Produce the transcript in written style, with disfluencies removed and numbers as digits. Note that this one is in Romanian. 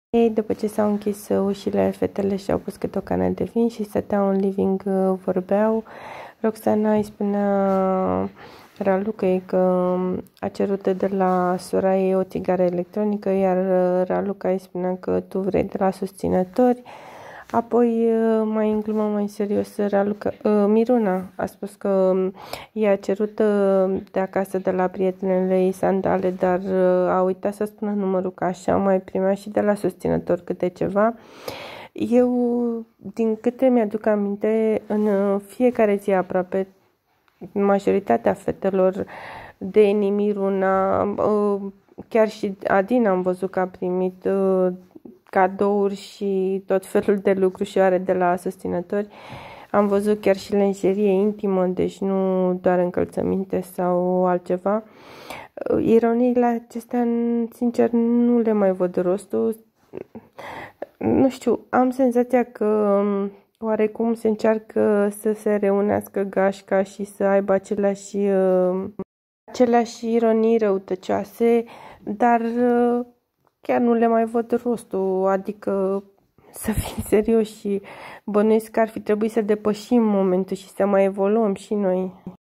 Ei, după ce s-au închis ușile, fetele și-au pus câte o cană de vin și stăteau în living, vorbeau. Roxana îi spunea Ralucăi că a cerut de la sora ei o țigară electronică, iar Raluca îi spunea că tu vrei de la susținători. Apoi, mai în glumă, mai serios, Miruna a spus că i-a cerut de acasă de la prietenele ei sandale, dar a uitat să spună numărul, că așa mai primea și de la susținător câte ceva. Eu, din câte mi-aduc aminte, în fiecare zi aproape, majoritatea fetelor de Miruna, chiar și Adina am văzut că a primit cadouri și tot felul de lucrușoare de la susținători. Am văzut chiar și lenjerie intimă, deci nu doar încălțăminte sau altceva. Ironiile acestea, sincer, nu le mai văd rostul. Nu știu, am senzația că oarecum se încearcă să se reunească gașca și să aibă aceleași ironii răutăcioase, dar chiar nu le mai văd rostul, adică să fim serioși și bănuiesc că ar fi trebuit să depășim momentul și să mai evoluăm și noi.